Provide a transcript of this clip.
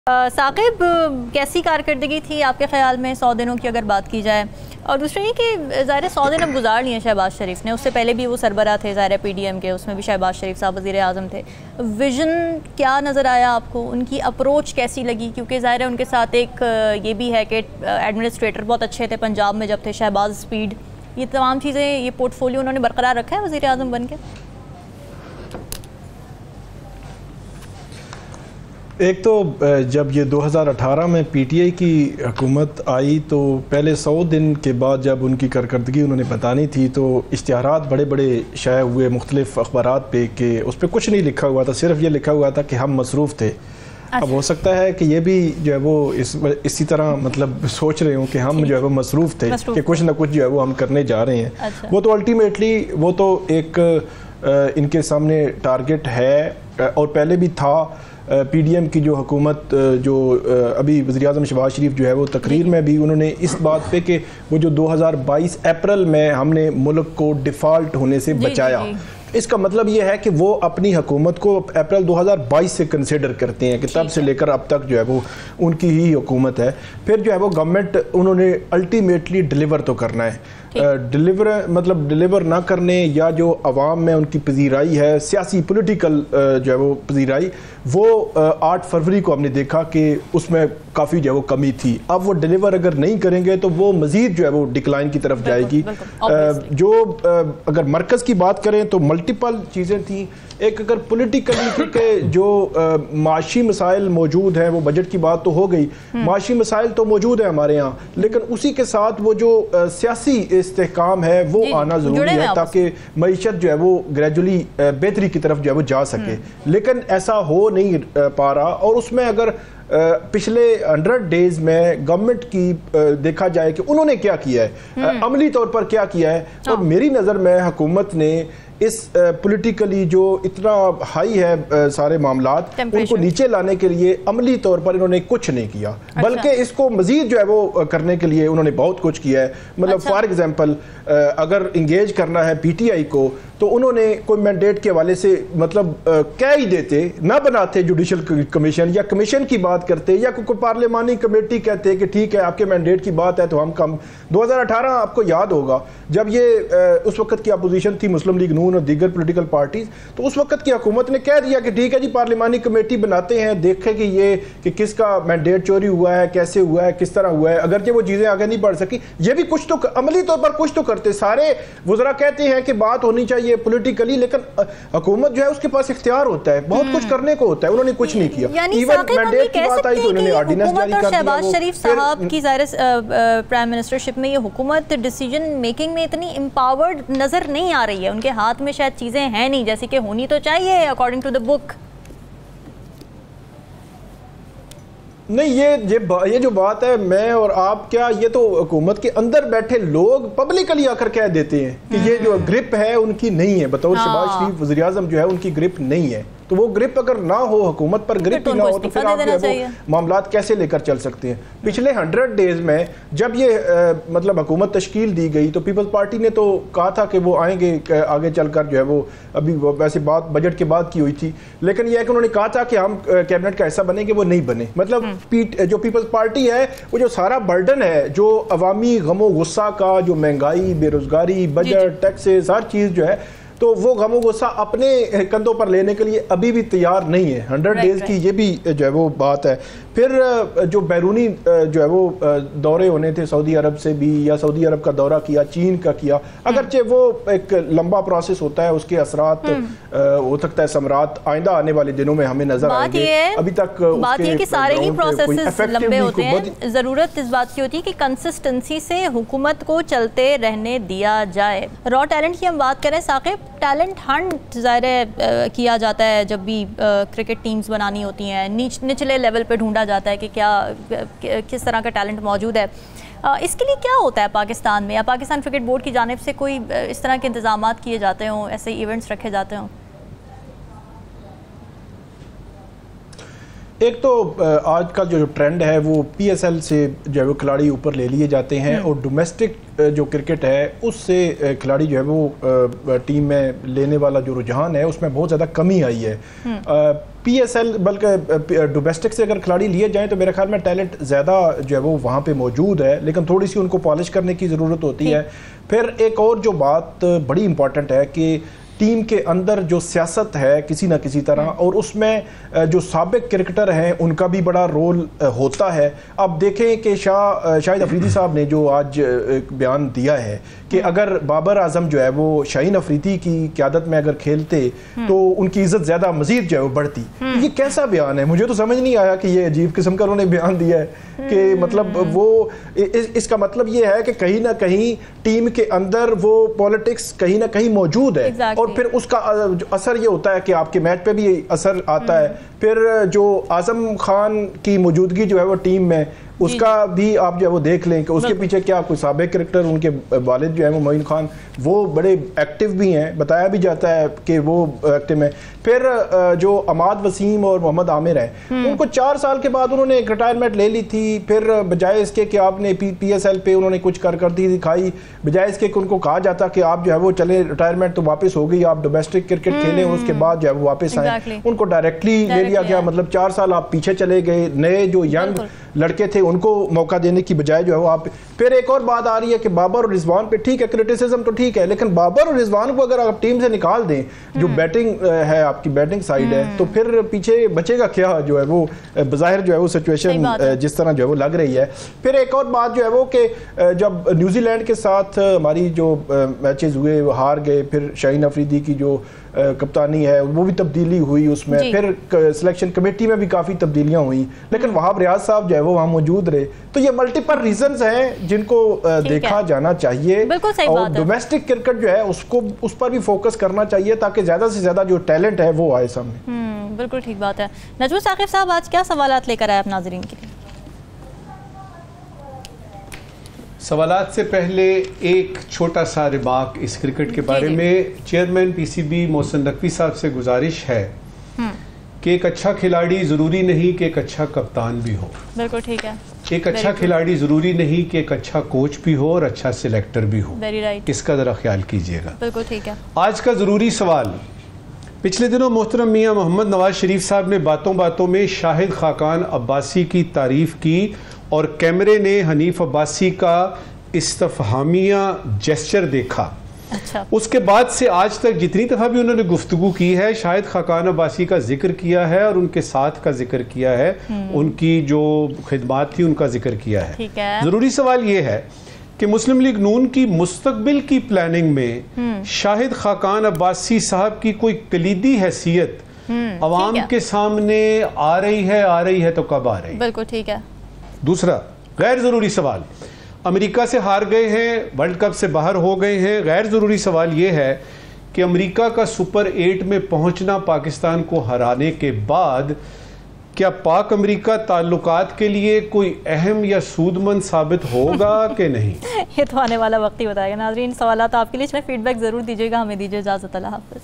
ثاقب، کیسی کارکردگی تھی آپ کے خیال میں 100 دنوں کی اگر بات کی جائے؟ اور دوسرا یہ کہ ظاہر 100 دن اب گزار لیے ہیں شہباز شریف نے، اس سے پہلے بھی وہ سربراہ تھے ظاہر پی ڈی ایم کے، اس میں بھی شہباز شریف صاحب وزیر اعظم تھے۔ ویژن کیا نظر آیا آپ کو؟ ان کی اپروچ کیسی لگی؟ کیونکہ ظاہر ہے ان کے ساتھ ایک یہ بھی ہے کہ ایڈمنسٹریٹر بہت اچھے تھے پنجاب میں جب تھے، شہباز اسپیڈ، یہ تمام چیزیں، یہ پورٹ فولیو انہوں نے برقرار رکھا ہے وزیر اعظم بن کے؟ ایک تو جب یہ 2018 میں پی ٹی آئی کی حکومت آئی تو پہلے 100 دن کے بعد جب ان کی کارکردگی انہوں نے بتانی تھی تو اشتہارات بڑے بڑے شائع ہوئے مختلف اخبارات پہ کہ اس پہ کچھ نہیں لکھا ہوا تھا، صرف یہ لکھا ہوا تھا کہ ہم مصروف تھے۔ اب ہو سکتا ہے کہ یہ بھی جو ہے وہ اسی طرح مطلب سوچ رہے ہوں کہ ہم جو ہے وہ مصروف تھے کہ کچھ نہ کچھ جو ہے وہ ہم کرنے جا رہے ہیں۔ وہ تو الٹیمیٹلی وہ تو ایک ان کے سامنے ٹارگٹ ہے اور پہلے بھی تھا۔ پی ڈی ایم کی جو حکومت جو ابھی وزیر اعظم شہباز شریف جو ہے وہ تقریر میں بھی انہوں نے اس بات پہ کہ وہ جو 2022 اپریل میں ہم نے ملک کو ڈیفالٹ ہونے سے بچایا، اس کا مطلب یہ ہے کہ وہ اپنی حکومت کو اپریل 2022 سے کنسیڈر کرتے ہیں کہ تب سے لے کر اب تک جو ہے وہ ان کی ہی حکومت ہے۔ پھر جو ہے وہ گورنمنٹ انہوں نے الٹیمیٹلی ڈیلیور تو کرنا ہے، ڈیلیور نہ کرنے یا جو عوام میں ان کی پذیرائی ہے، سیاسی پولیٹیکل جو ہے وہ پذیرائی، وہ 8 فروری کو ہم نے دیکھا کہ اس میں کافی جو ہے وہ کمی تھی۔ اب وہ ڈیلیور اگر نہیں کریں گے تو وہ مزید جو ہے وہ ڈکلائن کی طرف جائے گی۔ جو اگر مرکز کی بات کریں تو ملٹیپل چیزیں تھیں۔ ایک اگر پولیٹیکلی کیونکہ جو معاشی مسائل موجود ہیں، وہ بجٹ کی بات تو ہو گئی، معاشی مسائل تو موجود ہیں ہمارے ہاں، لیکن اسی کے ساتھ وہ جو سیاسی استحکام ہے وہ آنا ضروری ہے تاکہ معیشت جو ہے وہ گریجولی بہتری کی طرف جو ہے وہ جا سکے، لیکن ایسا ہو نہیں پا رہا۔ اور اس میں اگر پچھلے 100 ڈیز میں گورنمنٹ کی دیکھا جائے کہ انہوں نے کیا کیا ہے، عملی طور پر کیا کیا ہے، اور میری نظر میں حکومت نے اس پولیٹیکلی جو اتنا ہائی ہے سارے معاملات، ان کو نیچے لانے کے لیے عملی طور پر انہوں نے کچھ نہیں کیا، بلکہ اس کو مزید جو ہے وہ کرنے کے لیے انہوں نے بہت کچھ کیا ہے۔ مطلب فار ایگزامپل اگر انگیج کرنا ہے پی ٹی آئی کو تو انہوں نے کوئی مینڈیٹ کے حوالے سے مطلب کہہ ہی دیتے، نہ بناتے جوڈیشل کمیشن یا کمیشن کی بات کرتے یا کوئی پارلیمانی کمیٹی کہتے کہ ٹھیک ہے آپ کے مینڈیٹ کی بات ہے تو ہم کم۔ 2018 آپ کو یاد ہوگا جب یہ اس وقت کی اپوزیشن تھی مسلم لیگ نون اور دیگر پولیٹیکل پارٹیز، تو اس وقت کی حکومت نے کہہ دیا کہ ٹھیک ہے جی پارلیمانی کمیٹی بناتے ہیں، دیکھیں کہ یہ کہ کس کا مینڈیٹ چوری ہوا ہے، کیسے ہوا ہے، کس طرح ہوا ہے۔ اگرچہ وہ چیزیں آگے نہیں بڑھ سکی، یہ بھی کچھ تو عملی طور پر کچھ تو کرتے۔ سارے وزراء کہتے ہیں کہ بات ہونی چاہیے پولیٹیکلی، لیکن حکومت جو ہے اس کے پاس اختیار ہوتا ہے، بہت کچھ کرنے کو ہوتا ہے، انہوں نے کچھ نہیں کیا۔ یعنی مینڈیٹ کی بات آئی تو انہوں نے آرڈیننس جاری کر دیا۔ شہباز شریف صاحب کی ظاہر پرائم منسٹرشپ میں یہ حکومت ڈیسیجن میکنگ میں اتنی امپاورڈ نظر نہیں آ رہی ہے، ان کے ہاتھ میں شاید چیزیں ہیں نہیں جیسی کہ ہونی تو چاہیے اکارڈنگ ٹو دا بک۔ نہیں، یہ جو بات ہے میں اور آپ کیا، یہ تو حکومت کے اندر بیٹھے لوگ پبلکلی آ کر کہہ دیتے ہیں کہ یہ جو گرپ ہے ان کی نہیں ہے، بطور شہباز شریف وزیر اعظم جو ہے ان کی گرپ نہیں ہے۔ تو وہ گرپ اگر نہ ہو، حکومت پر گرپ ہی نہ ہو، تو پھر آپ جو ہے معاملات کیسے لے کر چل سکتے ہیں؟ پچھلے 100 ڈیز میں جب یہ مطلب حکومت تشکیل دی گئی تو پیپلز پارٹی نے تو کہا تھا کہ وہ آئیں گے آگے چل کر، جو ہے وہ ابھی ویسے بات بجٹ کے بعد کی ہوئی تھی، لیکن یہ ہے کہ انہوں نے کہا تھا کہ ہم کیبنٹ کا حصہ بنیں گے، وہ نہیں بنے۔ مطلب جو پیپلز پارٹی ہے وہ جو سارا برڈن ہے جو عوامی غم و غصہ کا، جو مہنگائی، بے روزگاری، بجٹ، ٹیکسز، ہر چیز جو ہے، تو وہ غم و غصہ اپنے کندھوں پر لینے کے لیے ابھی بھی تیار نہیں ہے۔ 100 ڈیز کی یہ بھی جو ہے وہ بات ہے۔ پھر جو بیرونی جو ہے وہ دورے ہونے تھے سعودی عرب سے بھی، یا سعودی عرب کا دورہ کیا، چین کا کیا، اگرچہ وہ ایک لمبا پروسیس ہوتا ہے، اس کے اثرات ہو سکتا ہے ثمرات آئندہ آنے والے دنوں میں ہمیں نظر آئیں گے۔ ابھی تک بات یہ کہ سارے ہی پروسیسز لمبے ہوتے ہیں، ضرورت اس بات کی ہوتی ہے کہ کنسسٹنسی سے حکومت کو چلتے رہنے دیا جائے۔ را ٹیلنٹ کی ہم بات کریں ثاقب، ٹیلنٹ ہنٹ ظاہر کیا جاتا ہے جب بھی کرکٹ ٹیمز بنانی ہوتی ہیں، نچلے لیول پہ ڈھونڈا جاتا ہے کہ کس طرح کا ٹیلنٹ موجود ہے۔ اس کے لیے کیا ہوتا ہے پاکستان میں، یا پاکستان کرکٹ بورڈ کی جانب سے کوئی اس طرح کے انتظامات کیے جاتے ہوں، ایسے ایونٹس رکھے جاتے ہوں؟ ایک تو آج کل جو ٹرینڈ ہے وہ پی ایس ایل سے جو ہے وہ کھلاڑی اوپر لے لیے جاتے ہیں، اور ڈومیسٹک جو کرکٹ ہے اس سے کھلاڑی جو ہے وہ ٹیم میں لینے والا جو رجحان ہے اس میں بہت زیادہ کمی آئی ہے۔ پی ایس ایل بلکہ ڈومیسٹک سے اگر کھلاڑی لیے جائیں تو میرے خیال میں ٹیلنٹ زیادہ جو ہے وہ وہاں پہ موجود ہے، لیکن تھوڑی سی ان کو پالش کرنے کی ضرورت ہوتی ہے۔ پھر ایک اور جو بات بڑی امپورٹنٹ ہے کہ ٹیم کے اندر جو سیاست ہے کسی نہ کسی طرح، اور اس میں جو سابق کرکٹر ہیں ان کا بھی بڑا رول ہوتا ہے۔ اب دیکھیں کہ شاہد افریدی صاحب نے جو آج ایک بیان دیا ہے کہ اگر بابر اعظم جو ہے وہ شاہین افریدی کی قیادت میں اگر کھیلتے تو ان کی عزت زیادہ مزید جو ہے وہ بڑھتی۔ یہ کیسا بیان ہے؟ مجھے تو سمجھ نہیں آیا کہ یہ عجیب قسم کا انہوں نے بیان دیا ہے کہ مطلب وہ اس کا مطلب یہ ہے کہ کہیں نہ کہیں ٹیم کے اندر وہ پولیٹکس کہیں نہ کہیں موجود ہے، اور پھر اس کا اثر یہ ہوتا ہے کہ آپ کے میچ پہ بھی اثر آتا ہے۔ پھر جو اعظم خان کی موجودگی جو ہے وہ ٹیم میں، اس کا بھی آپ جو ہے وہ دیکھ لیں کہ اس کے پیچھے کیا کوئی سابق کرکٹر، ان کے والد جو ہیں وہ معین خان، وہ بڑے ایکٹیو بھی ہیں، بتایا بھی جاتا ہے کہ وہ ایکٹیو ہیں۔ پھر جو عماد وسیم اور محمد عامر ہیں، ان کو 4 سال کے بعد انہوں نے ایک ریٹائرمنٹ لے لی تھی، پھر بجائے اس کے کہ آپ نے پی ایس ایل پہ انہوں نے کچھ کارکردگی دکھائی، بجائے اس کے کہ ان کو کہا جاتا کہ آپ جو ہے وہ چلے ریٹائرمنٹ تو واپس ہو گئی، آپ ڈومیسٹک کرکٹ کھیلیں، اس کے بعد جو ہے وہ واپس آئیں، ان کو ڈائریکٹلی لے لیا گیا۔ مطلب 4 سال آپ پیچھے چلے گئے، نئے جو ینگ لڑکے تھے ان کو موقع دینے کی بجائے جو ہے وہ آپ۔ پھر ایک اور بات آ رہی ہے کہ بابر اور رضوان پہ ٹھیک ہے کرٹیسزم تو ٹھیک ہے، لیکن بابر اور رضوان کو اگر آپ ٹیم سے نکال دیں، جو بیٹنگ ہے آپ کی بیٹنگ سائیڈ ہے، تو پھر پیچھے بچے گا کیا جو ہے وہ بظاہر جو ہے وہ سچویشن جس طرح جو ہے وہ لگ رہی ہے۔ پھر ایک اور بات جو ہے وہ کہ جب نیوزی لینڈ کے ساتھ ہماری جو میچز ہوئے وہ ہار گئے، پھر شاہین افریدی کی جو کپتانی ہے وہ بھی تبدیلی ہوئی اس میں، پھر سلیکشن کمیٹی میں بھی کافی تبدیلیاں ہوئیں، لیکن وہاں ریاض صاحب جو ہے وہ وہاں موجود رہے۔ تو یہ ملٹیپل ریزنز ہیں جن کو دیکھا جانا چاہیے، اور ڈومیسٹک کرکٹ جو ہے اس پر بھی فوکس کرنا چاہیے تاکہ زیادہ سے زیادہ جو ٹیلنٹ ہے وہ آئے سامنے۔ بالکل ٹھیک بات ہے۔ نجم ثاقب صاحب آج کیا سوالات لے کر آئے آپ ناظرین کے لیے؟ سوالات سے پہلے ایک چھوٹا سا ریمارک اس کرکٹ کے بارے میں۔ Chairman P C B Mohsin Naqvi صاحب سے گزارش ہے کہ ایک اچھا کھلاڑی ضروری نہیں کہ ایک اچھا کپتان بھی ہو۔ بالکل ٹھیک ہے۔ ایک اچھا کھلاڑی ضروری نہیں کہ ایک اچھا کوچ بھی ہو اور اچھا سلیکٹر بھی ہو۔ اس کا ذرا خیال کیجئے گا۔ بالکل ٹھیک ہے۔ آج کا ضروری سوال، پچھلے دنوں محترم میاں محمد نواز شریف صاحب نے باتوں باتوں میں شاہد خاقان عباسی کی تعریف کی، اور کیمرے نے حنیف عباسی کا استفہامیہ جیسچر دیکھا۔ اس کے بعد سے آج تک جتنی دفعہ بھی انہوں نے گفتگو کی ہے، شاہد خاقان عباسی کا ذکر کیا ہے اور ان کے ساتھ کا ذکر کیا ہے، ان کی جو خدمات تھی ان کا ذکر کیا ہے۔ ضروری سوال یہ ہے کہ مسلم لیگ نون کی مستقبل کی پلاننگ میں شاہد خاقان عباسی صاحب کی کوئی کلیدی حیثیت عوام کے سامنے آ رہی ہے تو کب آ رہی ہے؟ بالکل ٹھیک ہے۔ دوسرا غیر ضروری سوال، امریکہ سے ہار گئے ہیں، ورلڈ کپ سے باہر ہو گئے ہیں، غیر ضروری سوال یہ ہے کہ امریکہ کا سپر 8 میں پہنچنا پاکستان کو ہرانے کے بعد کیا پاک امریکہ تعلقات کے لیے کوئی اہم یا سودمند ثابت ہوگا کہ نہیں؟ یہ تو آنے والا وقت ہی بتائے گا۔ ناظرین سوالات آپ کے لیے، اس میں فیڈ بیک ضرور دیجیے گا۔ ہمیں دیجیے اجازت، اللہ حافظ۔